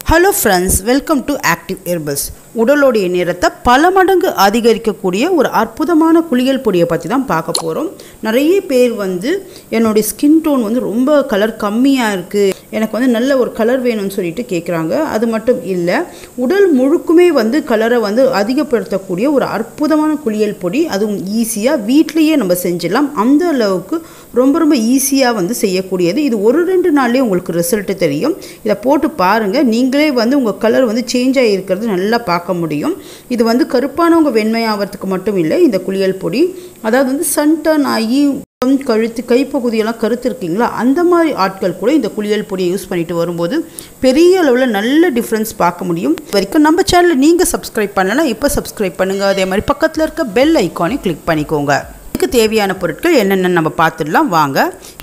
Hello friends, welcome to Active Herbals. உடலோடைய நிறத்தை பல மடங்கு அதிகரிக்கக்கூடிய ஒரு அற்புதமான குளியல் பொடியை பற்றி தான் பார்க்க போகிறோம். நிறைய பேர் என்னுடைய ஸ்கின் டோன் ரொம்ப கலர் கம்மியாக இருக்குது, எனக்கு நல்ல ஒரு கலர் வேணும்னு சொல்லிட்டு கேட்குறாங்க. அது மட்டும் இல்லை, உடல் முழுக்குமே கலரை அதிகப்படுத்தக்கூடிய ஒரு அற்புதமான குளியல் பொடி. அதுவும் ஈஸியாக வீட்லேயே நம்ம செஞ்சிடலாம். அந்த அளவுக்கு ரொம்ப ரொம்ப ஈஸியாக செய்யக்கூடியது. இது ஒரு 2 நாள்லேயே உங்களுக்கு ரிசல்ட்டு தெரியும். இதை போட்டு பாருங்கள், நீங்களே உங்கள் கலர் சேஞ்ச் ஆகியிருக்கிறது நல்லா பார்க்க முடியும். இது கருப்பானவங்க வெண்மையாகிறதுக்கு மட்டும் இல்லை. இந்த குளியல் பொடி அதாவது சன் டர்ன் ஆகி கழுத்து கைப்பகுதியெல்லாம் கருத்து இருக்கீங்களா, அந்த மாதிரி ஆட்கள் கூட இந்த குளியல் பொடியை யூஸ் பண்ணிட்டு வரும்போது பெரிய அளவில் நல்ல டிஃப்ரென்ஸ் பார்க்க முடியும். வரைக்கும் நம்ம சேனலை நீங்கள் சப்ஸ்கிரைப் பண்ணலாம், இப்போ சப்ஸ்கிரைப் பண்ணுங்கள். அதே மாதிரி பக்கத்தில் இருக்க பெல் ஐக்கானை கிளிக் பண்ணிக்கோங்க. இதுக்கு தேவையான பொருட்கள் என்னென்னு நம்ம பார்த்துடலாம் வாங்க.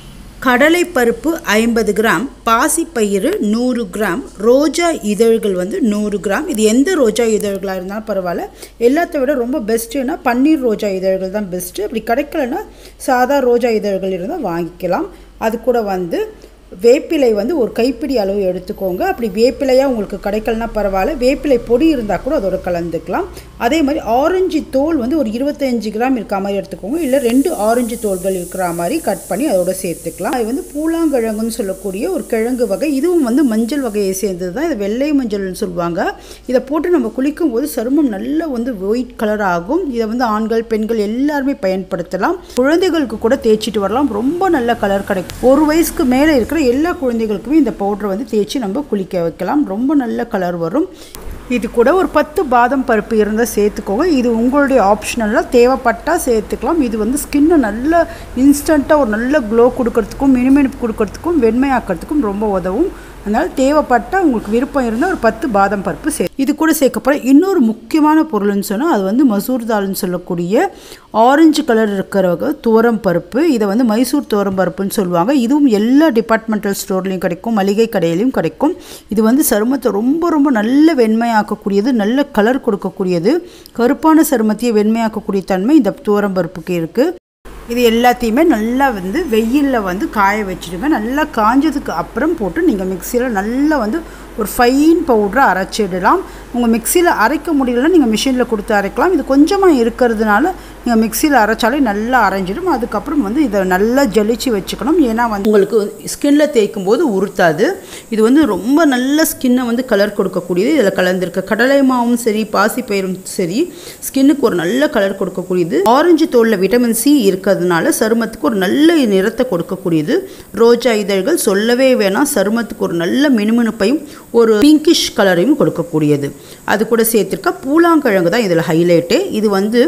கடலை பருப்பு 50 கிராம், பாசிப்பயிறு 100 கிராம், ரோஜா இதழ்கள் 100 கிராம். இது எந்த ரோஜா இதழ்களாக இருந்தாலும் பரவாயில்ல. எல்லாத்த விட ரொம்ப பெஸ்ட்டுன்னா பன்னீர் ரோஜா இதழ்கள் தான் பெஸ்ட்டு. அப்படி கிடைக்கலன்னா சாதா ரோஜா இதழ்கள் இருந்தால் வாங்கிக்கலாம். அது கூட வேப்பிலை ஒரு கைப்பிடி அளவு எடுத்துக்கோங்க. அப்படி வேப்பிலையாக உங்களுக்கு கிடைக்கலனா பரவாயில்ல, வேப்பிலை பொடி இருந்தால் கூட அதோட கலந்துக்கலாம். அதே மாதிரி ஆரஞ்சு தோல் ஒரு 25 கிராம் இருக்கிற மாதிரி எடுத்துக்கோங்க. இல்லை 2 ஆரஞ்சு தோல்கள் இருக்கிற மாதிரி கட் பண்ணி அதோட சேர்த்துக்கலாம். அது பூலாங்கிழங்குன்னு சொல்லக்கூடிய ஒரு கிழங்கு வகை. இதுவும் மஞ்சள் வகையை சேர்ந்தது தான். இது வெள்ளை மஞ்சள்னு சொல்லுவாங்க. இதை போட்டு நம்ம குளிக்கும் போது சருமம் நல்ல ஒயிட் கலர் ஆகும். இதை ஆண்கள் பெண்கள் எல்லாருமே பயன்படுத்தலாம். குழந்தைகளுக்கு கூட தேய்ச்சிட்டு வரலாம். ரொம்ப நல்ல கலர் கிடைக்கும். 1 வயசுக்கு மேலே இருக்கிற எல்லா குழந்தைகளுக்குமே இந்த பவுடரை தேய்ச்சி நம்ம குளிக்க வைக்கலாம். ரொம்ப நல்ல கலர் வரும். இது கூட ஒரு 10 பாதாம் பருப்பு இருந்தால் சேர்த்துக்கோங்க. இது உங்களுடைய ஆப்ஷனலில் தேவைப்பட்டால் சேர்த்துக்கலாம். இது ஸ்கின்னை நல்ல இன்ஸ்டண்ட்டாக ஒரு நல்ல க்ளோ கொடுக்கறதுக்கும் மினுமினுப்பு கொடுக்கறதுக்கும் வெண்மையாக்கிறதுக்கும் ரொம்ப உதவும். அதனால் தேவைப்பட்டால் உங்களுக்கு விருப்பம் இருந்தால் ஒரு 10 பாதாம் பருப்பு இது கூட சேர்க்கப்பட இன்னொரு முக்கியமான பொருள்னு சொன்னால் அது மசூர் தால்னு சொல்லக்கூடிய ஆரஞ்சு கலர் இருக்கிற துவரம் பருப்பு. இதை மைசூர் துவரம் பருப்புன்னு சொல்லுவாங்க. இதுவும் எல்லா டிபார்ட்மெண்டல் ஸ்டோர்லேயும் கிடைக்கும், மளிகை கடையிலையும் கிடைக்கும். இது சருமத்தை ரொம்ப ரொம்ப நல்ல வெண்மையாக்கக்கூடியது, நல்ல கலர் கொடுக்கக்கூடியது. கருப்பான சருமத்தையே வெண்மையாக்கக்கூடிய தன்மை இந்த துவரம் பருப்புக்கு இருக்குது. இது எல்லாத்தையுமே நல்லா வெயிலில் காய வச்சுடுங்க. நல்லா காஞ்சதுக்கு அப்புறம் போட்டு நீங்கள் மிக்சியில் நல்லா ஒரு ஃபைன் பவுடரை அரைச்சிடலாம். உங்கள் மிக்சியில் அரைக்க முடியலன்னா நீங்கள் மிஷினில் கொடுத்து அரைக்கலாம். இது கொஞ்சமாக இருக்கிறதுனால நீங்கள் மிக்சியில் அரைச்சாலே நல்லா அரைஞ்சிடும். அதுக்கப்புறம் இதை நல்லா ஜலிச்சு வச்சுக்கணும். ஏன்னா உங்களுக்கு ஸ்கின்னில் தேய்க்கும் போது உறுத்தாது. இது ரொம்ப நல்ல ஸ்கின்னை கலர் கொடுக்கக்கூடியது. இதில் கலந்துருக்க கடலை மாவும் சரி பாசிப்பயிரும் சரி ஸ்கின்னுக்கு ஒரு நல்ல கலர் கொடுக்கக்கூடியது. ஆரஞ்சு தோலில் விட்டமின் சி இருக்கிறதுனால சருமத்துக்கு ஒரு நல்ல நிறத்தை கொடுக்கக்கூடியது. ரோஜா இதழ்கள் சொல்லவே வேணாம், சருமத்துக்கு ஒரு நல்ல மினுமினுப்பையும் ஒரு பிங்கிஷ் கலரையும் கொடுக்கக்கூடியது. அது கூட சேர்த்துருக்க பூலாங்கிழங்கு தான் இதில் ஹைலைட்டு. இது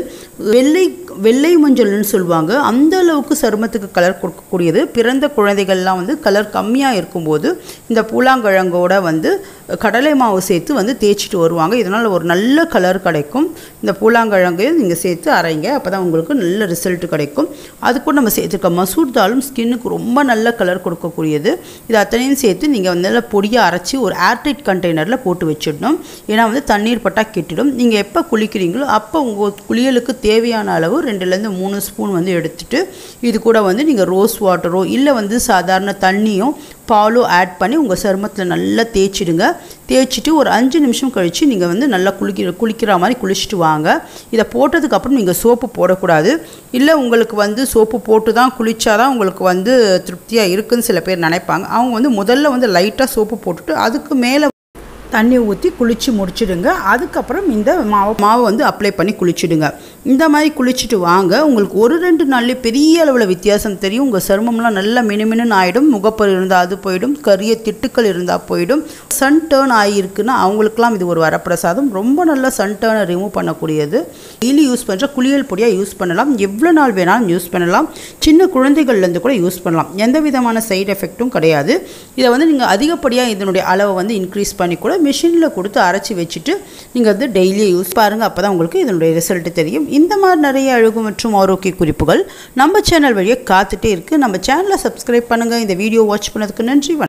வெள்ளை மஞ்சள்னு சொல்லுவாங்க. அந்த அளவுக்கு சருமத்துக்கு கலர் கொடுக்கக்கூடியது. பிறந்த குழந்தைகள்லாம் கலர் கம்மியாக இருக்கும்போது இந்த பூலாங்கிழங்கோட கடலை மாவு சேர்த்து தேய்ச்சிட்டு வருவாங்க. இதனால் ஒரு நல்ல கலர் கிடைக்கும். இந்த பூலாங்கிழங்கு நீங்கள் சேர்த்து அரைங்க, அப்போ தான் உங்களுக்கு நல்ல ரிசல்ட் கிடைக்கும். அது கூட நம்ம சேர்த்துருக்க மசூர் தாலும் ஸ்கின்னுக்கு ரொம்ப நல்ல கலர் கொடுக்கக்கூடியது. இது அத்தனையும் சேர்த்து நீங்கள் நல்ல பொடியாக அரைச்சி ஒரு ஏர்டைட் கண்டெய்னரில் போட்டு வச்சிடணும். ஏன்னா தண்ணீர் பட்டா கெட்டிடும். நீங்கள் எப்போ குளிக்கிறீங்களோ அப்போ உங்கள் குளியலுக்கு தேவையான அளவு 2லேருந்து 3 ஸ்பூன் எடுத்துகிட்டு இது கூட நீங்கள் ரோஸ் வாட்டரோ இல்லை சாதாரண தண்ணியும் பாலோ ஆட் பண்ணி உங்கள் சருமத்தில் நல்லா தேய்ச்சிடுங்க. தேய்ச்சிட்டு ஒரு 5 நிமிஷம் கழித்து நீங்கள் நல்லா குளிக்கிற மாதிரி குளிச்சுட்டு வாங்க. இதை போட்டதுக்கப்புறம் நீங்கள் சோப்பு போடக்கூடாது. இல்லை உங்களுக்கு சோப்பு போட்டு தான் குளித்தாதான் உங்களுக்கு திருப்தியாக இருக்குதுன்னு சில பேர் நினைப்பாங்க. அவங்க முதல்ல லைட்டாக சோப்பு போட்டுட்டு அதுக்கு மேலே தண்ணி ஊற்றி குளித்து முடிச்சிடுங்க. அதுக்கப்புறம் இந்த மாவை அப்ளை பண்ணி குளிச்சுடுங்க. இந்த மாதிரி குளிச்சுட்டு வாங்க. உங்களுக்கு ஒரு 2 நாள்லேயே பெரிய அளவில் வித்தியாசம் தெரியும். உங்கள் சருமம்லாம் நல்லா மினுமினுன்னு ஆகிடும். முகப்பரு இருந்தால் அது போயிடும், கரிய திட்டுக்கள் இருந்தால் போயிடும். சன் டர்ன் ஆகியிருக்குன்னா அவங்களுக்குலாம் இது ஒரு வரப்பிரசாதம். ரொம்ப நல்லா சன் டர்னை ரிமூவ் பண்ணக்கூடியது. டெய்லி யூஸ் பண்ணுற குளியல் பொடியாக யூஸ் பண்ணலாம். எவ்வளோ நாள் வேணாலும் யூஸ் பண்ணலாம். சின்ன குழந்தைகள்லேருந்து கூட யூஸ் பண்ணலாம். எந்த விதமான சைடு எஃபெக்ட்டும் கிடையாது. இதை நீங்கள் அதிகப்படியாக இதனுடைய அளவை இன்க்ரீஸ் பண்ணி கூட மிஷினில் கொடுத்து அரைச்சி வச்சுட்டு நீங்கள் டெய்லி யூஸ் பாருங்கள். அப்போ தான் உங்களுக்கு இதனுடைய ரிசல்ட் தெரியும். இந்த மாதிரி நிறைய அழகு மற்றும் ஆரோக்கிய குறிப்புகள் நம்ம சேனல் வழியாக காத்துட்டே இருக்குது. நம்ம சேனலை சப்ஸ்கிரைப் பண்ணுங்கள். இந்த வீடியோ வாட்ச் பண்ணதுக்கு நன்றி.